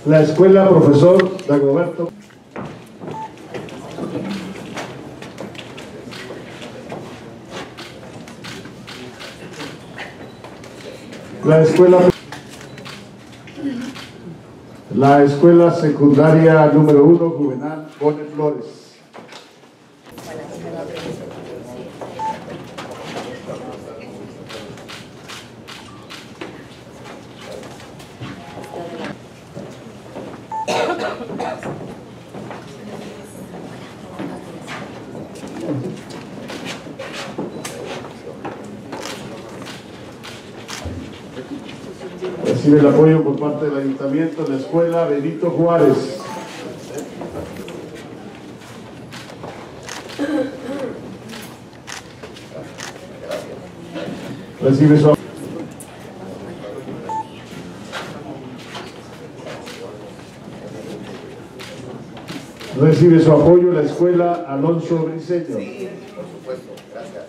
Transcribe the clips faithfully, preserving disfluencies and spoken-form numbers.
La escuela Profesor Dagoberto. La escuela La escuela secundaria número uno, Juvenal Bonet Flores. Recibe el apoyo por parte del Ayuntamiento de la Escuela Benito Juárez. Recibe su Recibe su apoyo la Escuela Alonso Briceño. Sí, por supuesto, gracias.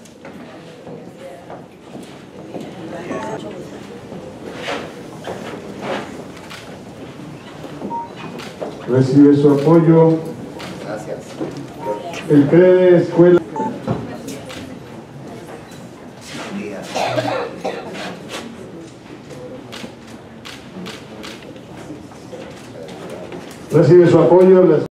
Recibe su apoyo Gracias. el C R E D Escuela. Recibe su apoyo la